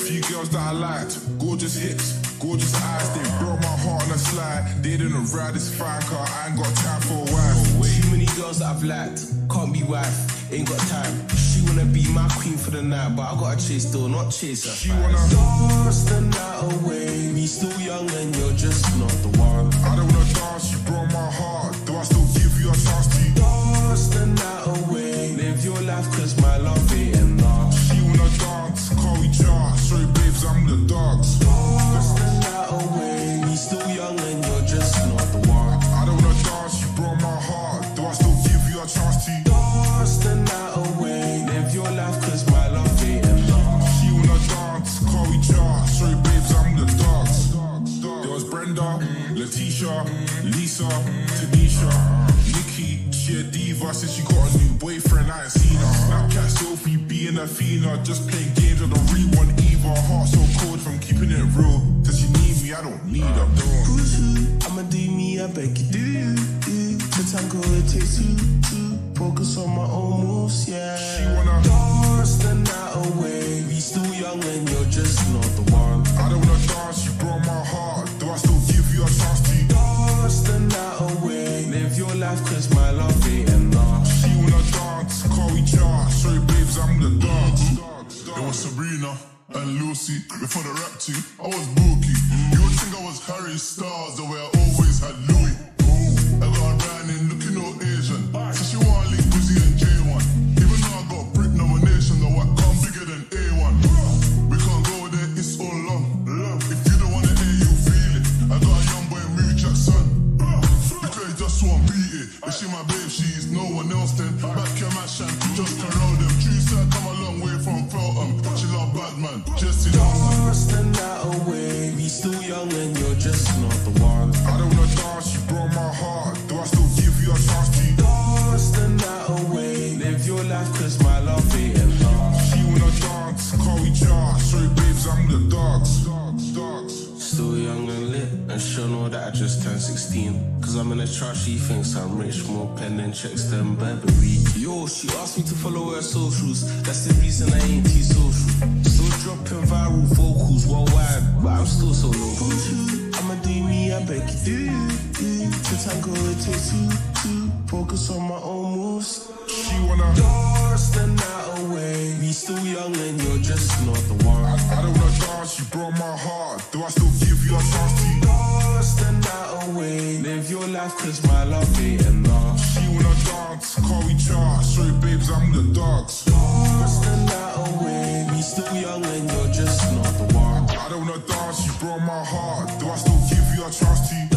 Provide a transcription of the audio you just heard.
Few girls that I liked, gorgeous hips, gorgeous eyes. They broke my heart on a slide. They didn't ride this fine car. I ain't got time for a wife. Too many girls that I've liked, can't be wife, ain't got time. She wanna be my queen for the night, but I gotta chase though, not chase her. She wanna dance the night away. We still young and you're just not the one. I don't wanna dance, you broke my heart. Do I still give you a chance to dance the night away? Live your life cause my love ain't enough. She wanna dance, call we chart. Sorry babes, I'm the dogs. Dance the night away. We still young and you're just not the one. I don't wanna dance, you broke my heart. Do I still give you a chance to dance the night away? Live your life cause my love ain't enough. She wanna dance, call we chart. Sorry babes, I'm the dogs. There was Brenda, Letitia, Lisa, Tanisha, Nikki. She a diva since she got a new boyfriend, I ain't seen her. Snapchat Sophie being a fiend, just playing games, I don't really want either. Heart so cold from keeping it real. Does she need me? I don't need her. Who's who? I'ma do me, I beg you do. The tango it takes two to focus on my own moves, yeah. She wanna dance the night away. We still young and you're just not the one. I don't wanna dance, you broke my heart. Do I still give you a chance to dance the night away? Live your life cause my love ain't enough. She wanna dance, call we chart. Sorry babes, I'm the dogs. It was Sabrina and Lucy. Before the rap team, I was Bookie. You would think I was Harry Styles, the way I always had Louis. I got around in looking all Asian. So she wanna link Guzzy and J1. Even though I got Brit nomination, though I come bigger than A1. We can't go there, it's all long. If you don't wanna hear, you feel it. I got a young boy, Mary Jackson. Because he just won't beat it. If she my babe, she's no one else then. Back your match and just corral them. True side come a long way from Feltham. She love Batman, Jesse dance the night away. We still young and you're just not the one. I don't wanna dance, you broke my heart. Do I still give you a chance to dance the night away? Live your life cause my love ain't enough. She wanna dance, call we chart. Sorry babes, I'm the dogs. Still young and lit, and she'll know that I just turned 16. Cause I'm in a chart, she thinks I'm rich, more pen and checks than Burberry. Yo, she asked me to follow her socials, that's the reason I ain't too social. Still dropping viral vocals worldwide, but I'm still so local. I'ma do me, I beg you do. The tango it takes two to focus on my own moves. She wanna dance the night away. We still young and you're just not the one. I don't wanna dance, you broke my heart. Do I still give you a chance to dance the night away? Live your life cause my love ain't enough. She wanna dance, call we chart. Sorry babes, I'm the dogs. Dance the night away. We still young and you're just not the one. I don't wanna dance, you broke my heart. Do I still give you a chance to